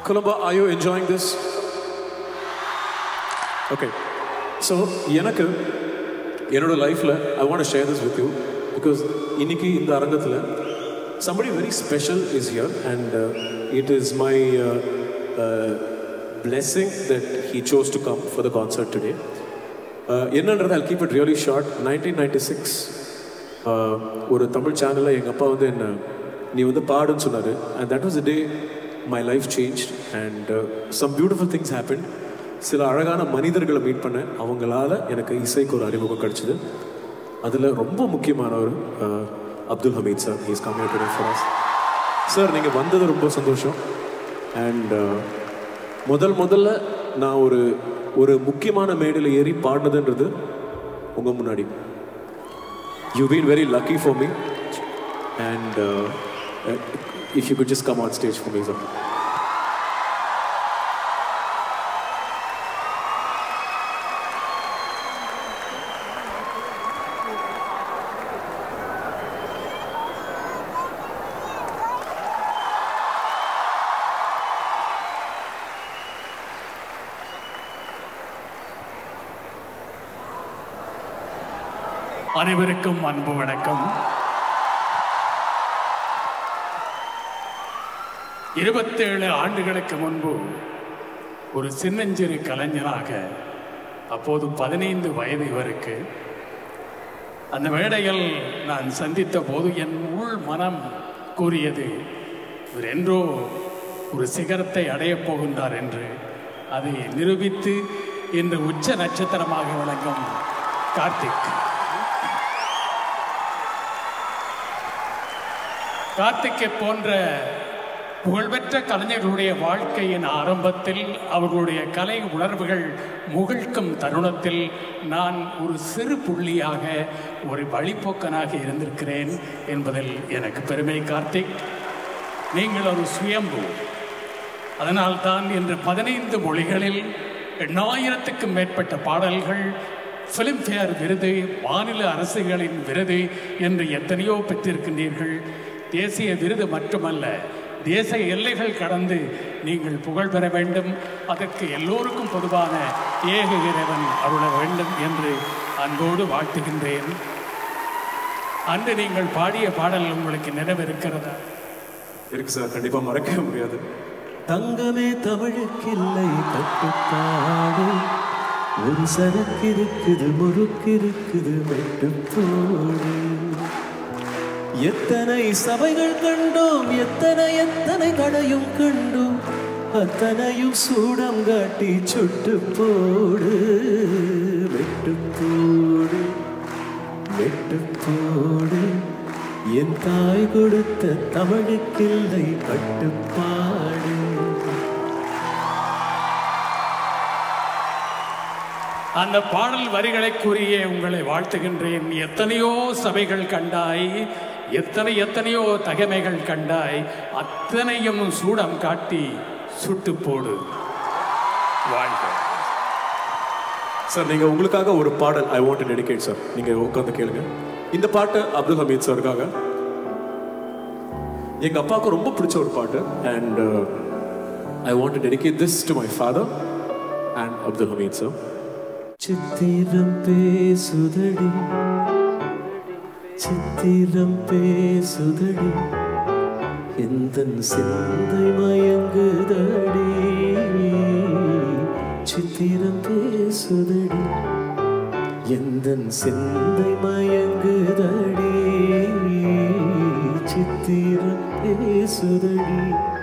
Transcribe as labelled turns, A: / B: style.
A: Columba, are you enjoying this? Okay. So, எனக்கு என்னோட லைஃப்ல I want to share this with you because இன்னைக்கு இந்த அரங்கத்துல somebody very special is here and it is my blessing that he chose to come for the concert today. என்னன்றது I'll keep it really short. 1996 ஒரு தமிழ் சேனல்ல எங்க அப்பா வந்து என்ன நீ வந்து பாடுன்னு சொன்னாரு and that was the day my life changed and some beautiful things happened. சில அழகான மனிதர்களை மீட் பண்ணேன். அவங்களால எனக்கு இசைக்கு ஒரு அறிமுகம் கிடைச்சது. அதில் ரொம்ப முக்கியமானவர் Abdul Hameed sir. He is come here today for us. Sir நீங்கள் வந்தது ரொம்ப சந்தோஷம். அண்ட் முதல்ல நான் ஒரு முக்கியமான மேடையில் ஏறி பாடினதுன்றது உங்கள் முன்னாடி. You been very lucky for me and if you could just come on stage for me, sir.
B: அனைவருக்கும் அன்பு வணக்கம். 27 ஆண்டுகளுக்கு முன்பு ஒரு சின்னஞ்சிறு கலைஞனாக, அப்போது 15 வயது இவருக்கு, அந்த மேடையில் நான் சந்தித்த போது என் உள் மனம் கூறியது, இவர் என்றோ ஒரு சிகரத்தை அடையப் போகின்றார் என்று. அதை நிரூபித்து இன்று உச்ச நட்சத்திரமாக விளங்கும் கார்த்திக்கை போன்ற புகழ்பெற்ற கலைஞர்களுடைய வாழ்க்கையின் ஆரம்பத்தில், அவர்களுடைய கலை உணர்வுகள் முகிழ்க்கும் தருணத்தில் நான் ஒரு சிறு புள்ளியாக, ஒரு வழிப்போக்கனாக இருந்திருக்கிறேன் என்பதில் எனக்கு பெருமை. கார்த்திக், நீங்கள் ஒரு சுயம்பு. அதனால்தான் இன்று 15 மொழிகளில் 8000க்கும் மேற்பட்ட பாடல்கள், ஃபிலிம்ஃபேர் விருது, மாநில அரசுகளின் விருது என்று எத்தனையோ பெற்றிருக்கின்றீர்கள். தேசிய விருது மட்டுமல்ல, தேச எல்லைகள் கடந்து நீங்கள் புகழ் பெற வேண்டும். அதற்கு எல்லோருக்கும் பொதுவான ஏக இறைவன் அருள வேண்டும் என்று அன்போடு வாழ்த்துகின்றேன். அன்று நீங்கள் பாடிய பாடல் உங்களுக்கு நினைவிருக்கிறதா?
A: இருக்கு சார், கண்டிப்பா மறக்க முடியாது.
C: தங்கமே தமிழுக்கில்லை கட்டுப்பாடு, ஒரு சரக்கு இருக்குது முறுக்கு இருக்குது வெட்டுப்போடு. எத்தனை சபைகள் கண்டோம், எத்தனை தடையும் கண்டோம், அத்தனையும் சூடம் காட்டி சுட்டு போடு. வெட்டுப்போடு வெட்டுப்போடு, என் தாய் கொடுத்த தமிழுக்கில்லை கட்டுப்பாடு.
B: அந்த பாடல் வரிகளை கூறிய உங்களை வாழ்த்துகின்றேன். எத்தனையோ சபைகள் கண்டாய், எத்தனையோ தகைமைகள் கண்டாய், அத்தனையும் சூடம் காட்டி சுட்டு போடு. வாழ்க
A: சார். நீங்க உங்களுக்காக ஒரு பாடல் I want to dedicate sir. நீங்க உட்கார்ந்து கேளுங்க. இந்த பாட்டு அப்துல் ஹமீத் சாருக்காக. எங்க அப்பாவுக்கு ரொம்ப பிடிச்ச ஒரு பாட்டு and I want to dedicate this to my father and Abdul Hamid sir.
C: சித்திரம் பேசுதடி சித்திரம் பேசுதடி, எந்தன் சிந்தை மயங்குதடி. சித்திரம் பேசுதடி, எந்தன் சிந்தை மயங்குதடி. சித்திரம் பேசுதடி.